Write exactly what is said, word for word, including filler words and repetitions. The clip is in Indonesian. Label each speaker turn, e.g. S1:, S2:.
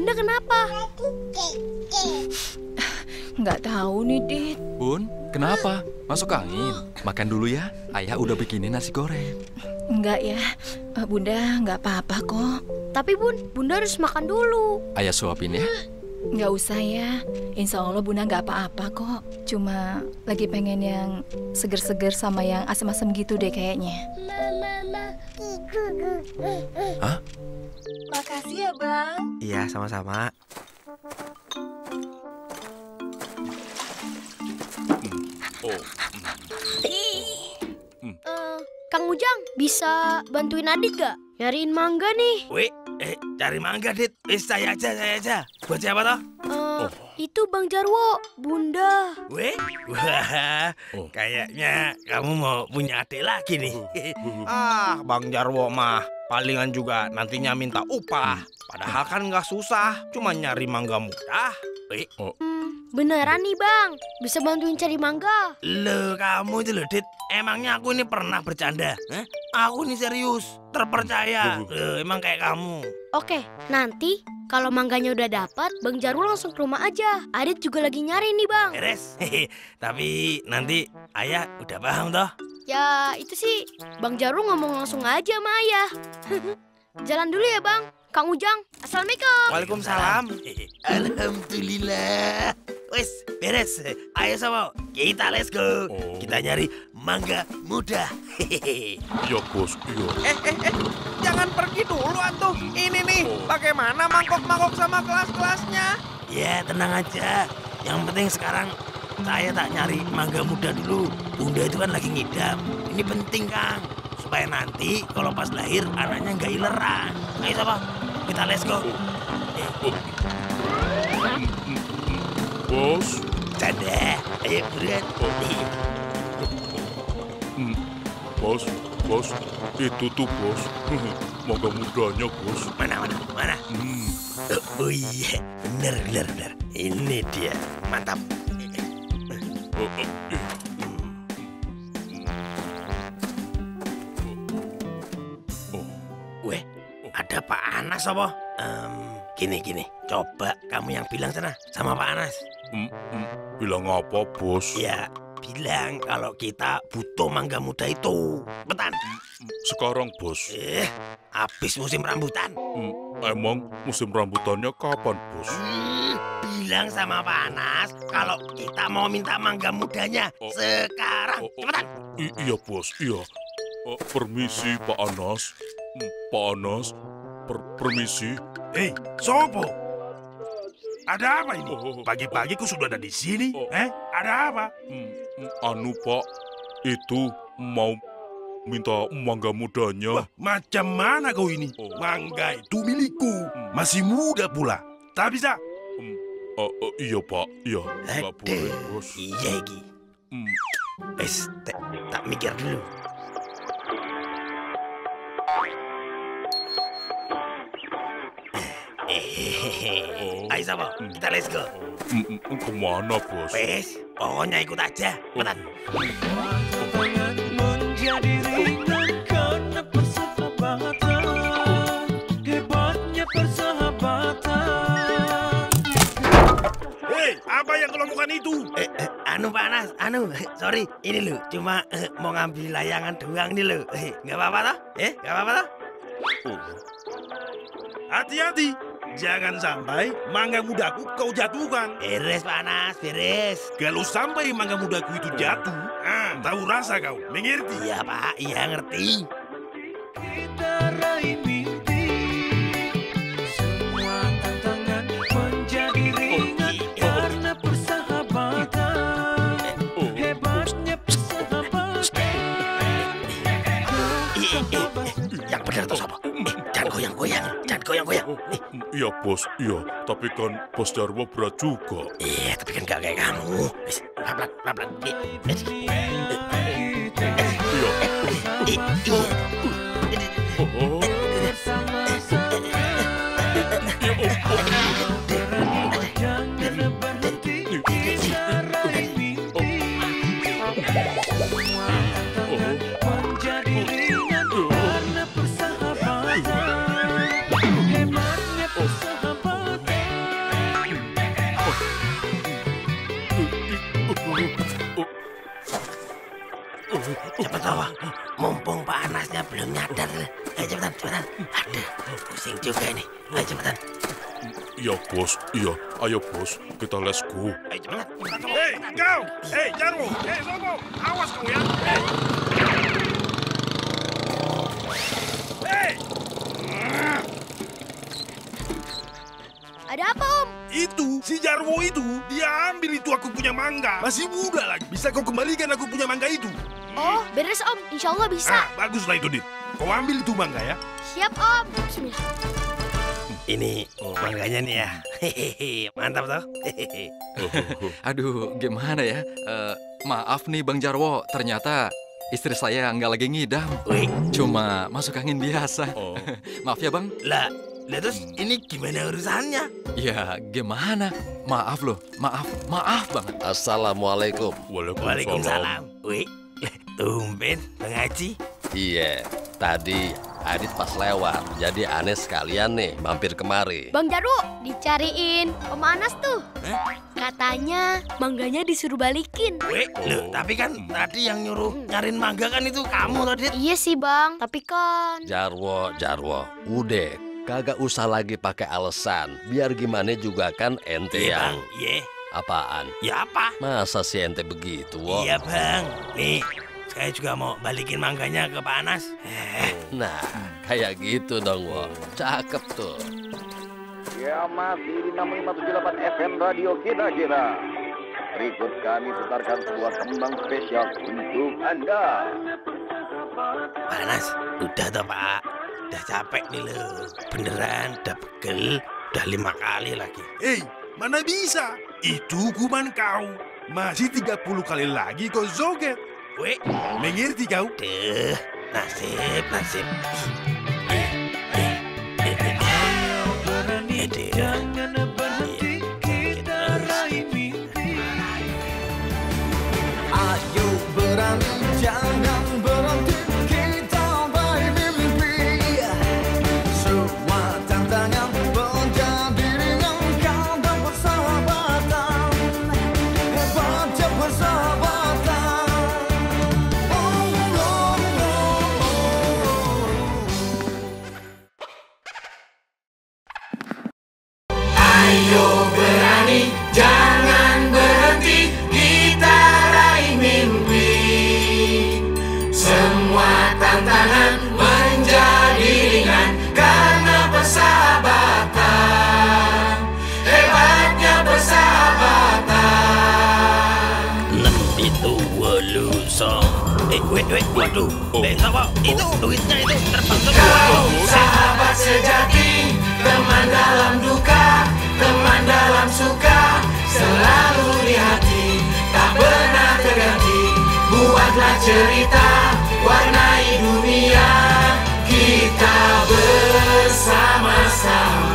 S1: Bunda kenapa?
S2: Nggak tahu nih, Dit.
S3: Bun, kenapa? Masuk angin. Makan dulu ya. Ayah udah bikinin nasi goreng.
S2: Enggak ya, Eh, Bunda nggak apa-apa kok.
S1: Tapi Bun, Bunda harus makan dulu.
S3: Ayah suapin ya.
S2: Nggak usah ya, insya Allah Bunda nggak apa-apa kok. Cuma lagi pengen yang seger-seger sama yang asem-asem gitu deh kayaknya.
S3: Hah?
S4: Makasih ya, Bang.
S5: Iya, sama-sama.
S3: Oh.
S1: Eh, Kang Ujang, bisa bantuin Adit gak? Nyariin mangga nih.
S6: Wih, eh, cari mangga, Dit. Eh, saya aja, saya aja. Buat siapa toh?
S1: Eh, Itu Bang Jarwo, Bunda.
S6: Wih, wah,
S3: Oh.
S6: kayaknya kamu mau punya adik lagi nih.
S5: Ah, Bang Jarwo mah palingan juga nantinya minta upah. Padahal kan nggak susah, cuma nyari mangga mudah.
S6: Wih,
S1: Hmm, beneran nih Bang, bisa bantuin cari mangga.
S6: lo kamu itu loh, Dit. Emangnya aku ini pernah bercanda? Hah? Aku ini serius, terpercaya. Loh, emang kayak kamu.
S1: Oke, nanti kalau mangganya udah dapat, Bang Jarwo langsung ke rumah aja. Adit juga lagi nyari nih Bang.
S6: Beres. Tapi nanti ayah udah paham toh?
S1: Ya itu sih, Bang Jarwo ngomong langsung aja sama ayah. Jalan dulu ya Bang. Kang Ujang, Assalamualaikum.
S5: Waalaikumsalam.
S6: Alhamdulillah. Wes, beres. Ayo sama, kita let's go.
S3: Oh.
S6: Kita nyari mangga muda.
S3: Iya, Bos. Iya.
S5: Eh, eh, eh, jangan pergi dulu atuh. Ini nih, bagaimana mangkok-mangkok sama kelas-kelasnya?
S6: Ya, tenang aja. Yang penting sekarang saya tak nyari mangga muda dulu. Bunda itu kan lagi ngidam. Ini penting, Kang. Supaya nanti kalau pas lahir anaknya nggak ileran. Ayo sama, kita let's go.
S3: Bos.
S6: Canda. Ayo buruan.
S3: Hmm. Bos, Bos. Itu tuh, Bos. Mangga mudanya, Bos.
S6: Mana, mana, mana?
S3: Hmm.
S6: Oh iya, benar, benar, benar. Ini dia, mantap.
S3: Oh, oh, eh.
S6: Weh, ada Pak Anas apa? Em, gini, gini. Coba kamu yang bilang sana sama Pak Anas.
S3: Hmm, hmm. Bilang apa, Bos?
S6: Ya, bilang kalau kita butuh mangga muda itu. Betan.
S3: Sekarang, Bos.
S6: Eh, habis musim rambutan.
S3: Hmm. Emang musim rambutannya kapan, Bos?
S6: Hmm, bilang sama Pak Anas kalau kita mau minta mangga mudanya
S3: Oh.
S6: sekarang.
S3: Oh, oh.
S6: Cepetan.
S3: I- iya, Bos. Iya. Eh, permisi, Pak Anas. Hmm, Pak Anas. Per- permisi.
S7: Hei, Sopo? Ada apa ini?
S3: Oh.
S7: Pagi-pagi kau sudah ada di sini?
S3: Oh.
S7: Eh, ada apa?
S3: Hmm, hmm, anu, Pak. Itu mau minta mangga mudanya.
S7: Wah, macam mana kau ini?
S3: Oh.
S7: Mangga itu milikku.
S3: Hmm.
S7: Masih muda pula. Tak bisa.
S3: Hmm, eh, eh, iya, Pak. Iya, nggak boleh, Bos.
S6: Iya, Iki.
S3: Hmm.
S6: Wes, tak, tak mikir dulu.
S3: Oh.
S6: Ayo sama, kita let's go.
S3: Hmm, hmm, kemana, Bos?
S6: Wes, pokoknya ikut aja. Betan.
S8: Menjadi ringan karena persahabatan, hebatnya persahabatan.
S7: Hei, apa yang kau lakukan itu?
S6: Eh, eh, anu Pak Anas, anu, sorry, ini lo, cuma eh, mau ngambil layangan doang nih lo. Eh, nggak apa-apa toh? Eh, nggak apa-apa toh?
S3: Oh.
S7: Hati-hati. Jangan sampai mangga mudaku kau jatuhkan.
S6: Beres Pak Anas, beres.
S7: Kalau sampai mangga mudaku itu jatuh, ah, tahu rasa kau, mengerti?
S6: Iya Pak, iya ngerti.
S8: Kita raih mimpi, semua tantangan menjadi ringan karena persahabatan, hebatnya persahabatan.
S6: Eh, eh, eh, yang benar tuh siapa? Eh, jangan goyang-goyang, jangan goyang-goyang. Eh,
S3: Iya, Bos. Iya, tapi kan Bos Jarwo berat juga.
S6: iya, tapi kan gak kayak kamu. Wes, pelan-pelan, pelan-pelan. Eh, eh,
S3: Iya.
S6: eh, iya.
S3: Oh.
S8: Jangan berhenti, kita raih mimpi, semua tantangan menjadi ringan karena persahabatan, hebatnya persahabatan.
S6: Cepet bawa. Mumpung Pak Anasnya belum nyadar. Ayo cepetan, cepetan. Aduh, pusing juga ini. Ayo cepetan.
S3: Iya, bos. Iya, ayo, bos. Kita let's go.
S6: Ayo cepetan.
S7: Hei, kau! Hei, Jarwo! Hei, Sobo! Awas kau ya! Hei! Hei!
S1: Ada apa, Om?
S7: Itu, si Jarwo itu, dia ambil itu aku punya mangga. Masih muda lagi. Bisa kau kembalikan aku punya mangga itu?
S1: Oh, beres, Om. Insya Allah bisa.
S7: Ah, baguslah itu, Dit. Kau ambil itu mangga ya.
S1: Siap, Om. Bismillah.
S6: Ini mangganya nih ya. Hehehe, mantap toh. Hehehe.
S9: Aduh, gimana ya? Eh, maaf nih Bang Jarwo, ternyata istri saya nggak lagi ngidam.
S6: Wih,
S9: Cuma masuk angin biasa.
S3: Oh.
S9: Maaf ya Bang.
S6: lah, lah terus ini gimana urusannya?
S9: Ya gimana? Maaf loh, maaf, maaf banget.
S10: Assalamualaikum.
S6: Waalaikumsalam. Wih, tumben Bang Haji.
S10: Iya, tadi Adit pas lewat, jadi aneh sekalian nih mampir kemari.
S1: Bang Jarwo, dicariin Om Anas tuh. Katanya mangganya disuruh balikin.
S6: Wih, loh, tapi kan tadi yang nyuruh nyariin mangga kan itu kamu loh, Dit.
S1: Iya sih, Bang. Tapi kan...
S10: Jarwo, Jarwo, udah kagak usah lagi pakai alasan. Biar gimana juga kan ente
S6: Iya, Bang.
S10: yang
S6: Iya.
S10: apaan?
S6: Ya apa?
S10: Masa si ente begitu, wo?
S6: Iya, Bang. Nih, saya juga mau balikin mangganya ke Pak Anas. Eh,
S10: Nah, kayak gitu dong, wo. Cakep tuh.
S11: Ya, masih di enam lima tujuh delapan F M Radio Kita Kira. Berikut kami putarkan sebuah tembang spesial untuk Anda.
S6: Pak Anas, udah toh Pak. Udah capek nih lo. Beneran, udah pegel. Udah lima kali lagi.
S7: Hei, mana bisa? Itu hukuman kau. Masih tiga puluh kali lagi kau joget.
S6: Weh,
S7: Mengerti kau?
S6: deh, nasib, nasib.
S8: Berani, jangan berhenti, kita raih mimpi.
S12: Ayo berani, jangan berhenti, kita raih mimpi. Semua tantangan menjadi ringan karena persahabatan. Hebatnya persahabatan. Oh, oh, oh.
S8: Ayo berani, jangan berhenti, kita raih mimpi. Semua tantangan menjadi ringan karena persahabatan. Hebatnya persahabatan.
S6: Enam itu wolu song. Eh, wait, wait, waduh. Eh, apa? Itu duitnya itu terbang semua.
S8: Kau sahabat sejati, teman dalam duka, teman dalam suka, selalu di hati, tak pernah terganti. Buatlah cerita, warnai dunia, kita bersama-sama.